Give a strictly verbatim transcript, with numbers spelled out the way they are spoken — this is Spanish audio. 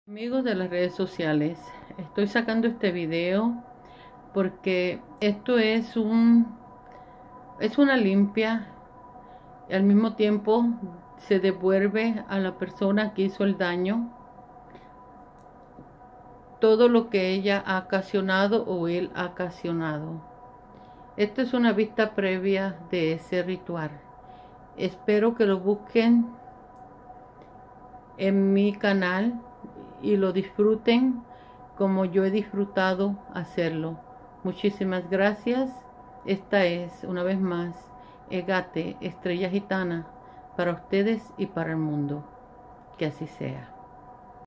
Amigos de las redes sociales, estoy sacando este video porque esto es un es una limpia y al mismo tiempo se devuelve a la persona que hizo el daño todo lo que ella ha ocasionado o él ha ocasionado. Esto es una vista previa de ese ritual. Espero que lo busquen en mi canal y lo disfruten como yo he disfrutado hacerlo. Muchísimas gracias. Esta es, una vez más, Egate, Estrella Gitana, para ustedes y para el mundo. Que así sea.